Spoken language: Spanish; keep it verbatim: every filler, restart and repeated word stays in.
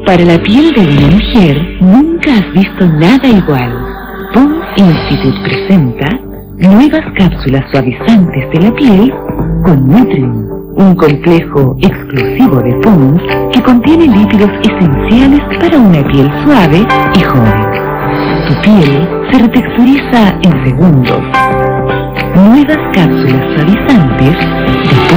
Para la piel de una mujer, nunca has visto nada igual. Pond's Institute presenta nuevas cápsulas suavizantes de la piel con Nutrium, un complejo exclusivo de Pond's que contiene lípidos esenciales para una piel suave y joven. Tu piel se retexturiza en segundos. Nuevas cápsulas suavizantes de